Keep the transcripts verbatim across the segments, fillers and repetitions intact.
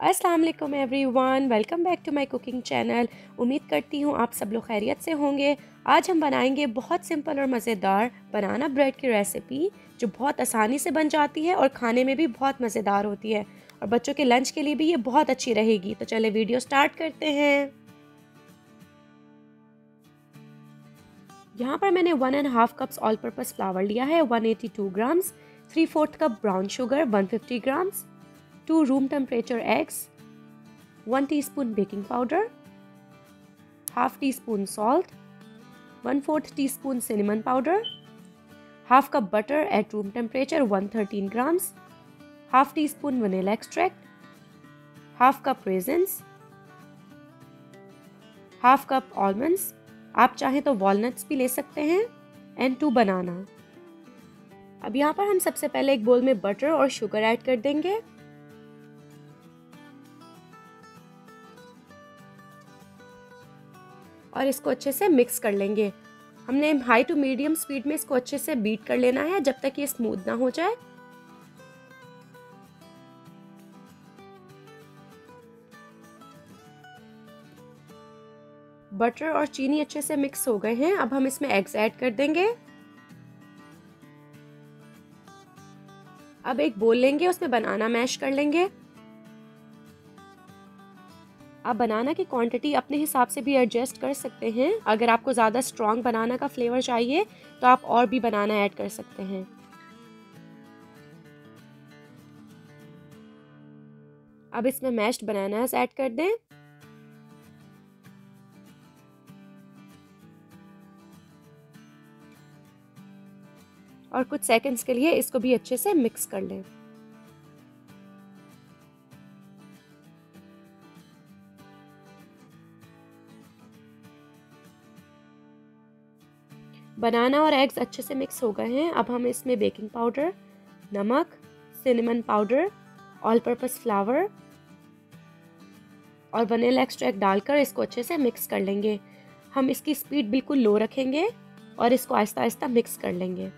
अस्सलाम वालेकुम everyone, welcome back to my cooking channel. उम्मीद करती हूँ आप सब लोग खैरियत से होंगे। आज हम बनाएंगे बहुत सिंपल और मज़ेदार बनाना ब्रेड की रेसिपी, जो बहुत आसानी से बन जाती है और खाने में भी बहुत मज़ेदार होती है और बच्चों के लंच के लिए भी ये बहुत अच्छी रहेगी। तो चले वीडियो स्टार्ट करते हैं। यहाँ पर मैंने one and half cups all purpose flour लिया है, one eighty two grams, three fourth cup brown sugar one fifty grams, two room temperature eggs, one teaspoon baking powder, half teaspoon salt, one fourth teaspoon cinnamon powder, half cup butter at room temperature one thirteen grams, half teaspoon vanilla extract, half cup raisins, half cup almonds, आप चाहें तो walnuts भी ले सकते हैं, and to बनाना। अब यहाँ पर हम सबसे पहले एक बोल में बटर और शुगर ऐड कर देंगे। और इसको अच्छे से मिक्स कर लेंगे। हमने हाई टू मीडियम स्पीड में इसको अच्छे से बीट कर लेना है जब तक ये स्मूथ ना हो जाए। बटर और चीनी अच्छे से मिक्स हो गए हैं। अब हम इसमें एग्स ऐड कर देंगे। अब एक बोल लेंगे, उसमें बनाना मैश कर लेंगे। आप बनाना की क्वांटिटी अपने हिसाब से भी एडजस्ट कर सकते हैं। अगर आपको ज़्यादा स्ट्रॉन्ग बनाना का फ्लेवर चाहिए तो आप और भी बनाना ऐड कर सकते हैं। अब इसमें मैश्ड बनानास ऐड कर दें। और कुछ सेकंड्स के लिए इसको भी अच्छे से मिक्स कर लें। बनाना और एग्स अच्छे से मिक्स हो गए हैं। अब हम इसमें बेकिंग पाउडर, नमक, cinnamon powder, all purpose flour और वनीला एक्सट्रैक्ट डालकर इसको अच्छे से मिक्स कर लेंगे। हम इसकी स्पीड बिल्कुल लो रखेंगे और इसको आहिस्ता आहिस्ता मिक्स कर लेंगे।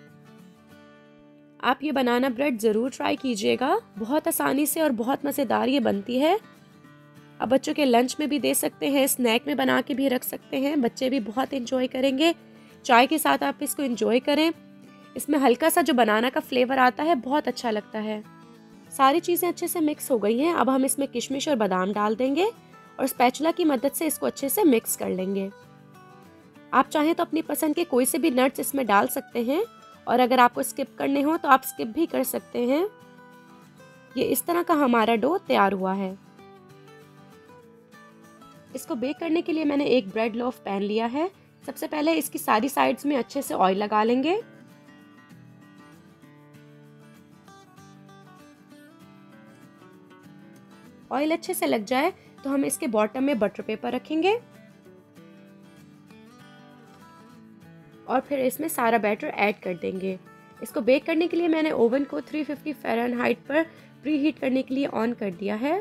आप ये बनाना ब्रेड ज़रूर ट्राई कीजिएगा, बहुत आसानी से और बहुत मज़ेदार ये बनती है। अब बच्चों के लंच में भी दे सकते हैं, स्नैक में बना के भी रख सकते हैं, बच्चे भी बहुत इंजॉय करेंगे। चाय के साथ आप इसको एंजॉय करें। इसमें हल्का सा जो बनाना का फ्लेवर आता है बहुत अच्छा लगता है। सारी चीज़ें अच्छे से मिक्स हो गई हैं। अब हम इसमें किशमिश और बादाम डाल देंगे और स्पैचुला की मदद से इसको अच्छे से मिक्स कर लेंगे। आप चाहें तो अपनी पसंद के कोई से भी नट्स इसमें डाल सकते हैं और अगर आपको स्किप करने हो तो आप स्किप भी कर सकते हैं। ये इस तरह का हमारा डो तैयार हुआ है। इसको बेक करने के लिए मैंने एक ब्रेड लोफ पैन लिया है। सबसे पहले इसकी सारी साइड्स में अच्छे से ऑयल लगा लेंगे। ऑयल अच्छे से लग जाए तो हम इसके बॉटम में बटर पेपर रखेंगे और फिर इसमें सारा बैटर ऐड कर देंगे। इसको बेक करने के लिए मैंने ओवन को थ्री फिफ्टी फ़ारेनहाइट पर प्री हीट करने के लिए ऑन कर दिया है।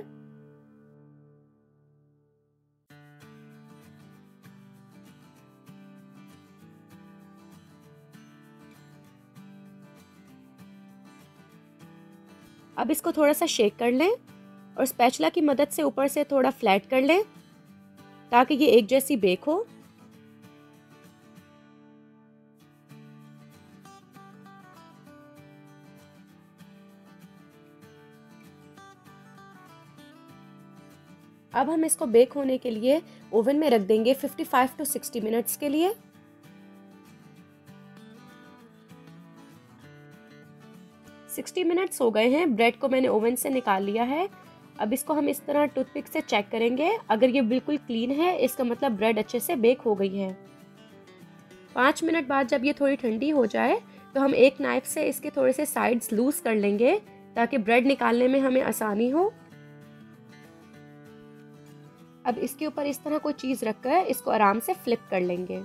अब इसको थोड़ा सा शेक कर लें और स्पैचुला की मदद से ऊपर से थोड़ा फ्लैट कर लें ताकि ये एक जैसी बेक हो। अब हम इसको बेक होने के लिए ओवन में रख देंगे fifty five to sixty minutes के लिए। सिक्सटी मिनट्स हो गए हैं। ब्रेड को मैंने ओवन से निकाल लिया है। अब इसको हम इस तरह टूथपिक से चेक करेंगे। अगर ये बिल्कुल क्लीन है इसका मतलब ब्रेड अच्छे से बेक हो गई है। पाँच मिनट बाद जब ये थोड़ी ठंडी हो जाए तो हम एक नाइफ से इसके थोड़े से साइड्स लूज कर लेंगे ताकि ब्रेड निकालने में हमें आसानी हो। अब इसके ऊपर इस तरह कोई चीज़ रखकर इसको आराम से फ्लिप कर लेंगे।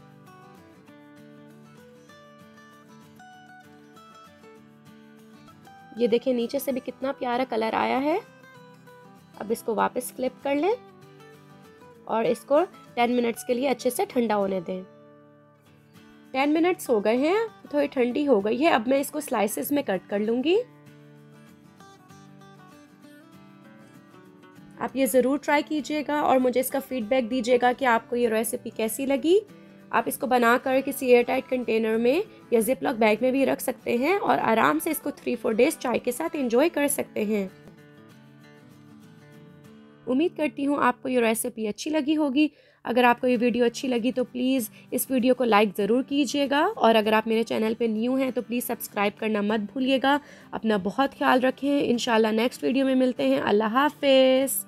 ये देखिए नीचे से भी कितना प्यारा कलर आया है। अब इसको वापस फ्लिप कर लें और इसको टेन मिनट्स के लिए अच्छे से ठंडा होने दें। टेन मिनट्स हो गए हैं, थोड़ी ठंडी हो गई है। अब मैं इसको स्लाइसेस में कट कर लूँगी। आप ये ज़रूर ट्राई कीजिएगा और मुझे इसका फ़ीडबैक दीजिएगा कि आपको ये रेसिपी कैसी लगी। आप इसको बनाकर किसी एयर टाइट कंटेनर में या जिप लॉक बैग में भी रख सकते हैं और आराम से इसको थ्री फोर डेज़ चाय के साथ एंजॉय कर सकते हैं। उम्मीद करती हूँ आपको ये रेसिपी अच्छी लगी होगी। अगर आपको ये वीडियो अच्छी लगी तो प्लीज़ इस वीडियो को लाइक ज़रूर कीजिएगा और अगर आप मेरे चैनल पे न्यू हैं तो प्लीज़ सब्सक्राइब करना मत भूलिएगा। अपना बहुत ख्याल रखें। इंशाल्लाह नेक्स्ट वीडियो में मिलते हैं। अल्लाह हाफ़िज़।